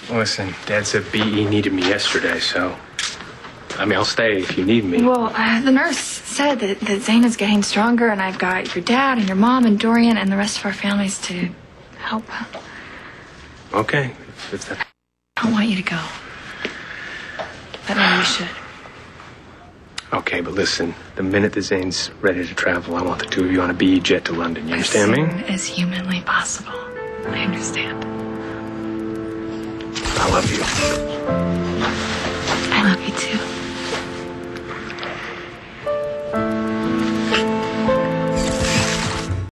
Listen, Dad said BE needed me yesterday, so... I mean, I'll stay if you need me. Well, the nurse said that Zane is getting stronger, and I've got your dad and your mom and Dorian and the rest of our families to help. Okay. If that... I don't want you to go. But maybe you should. Okay, but listen, the minute that Zane's ready to travel, I want the two of you on a BE jet to London. You understand me? As soon as humanly possible. I understand. I love you. I love you too.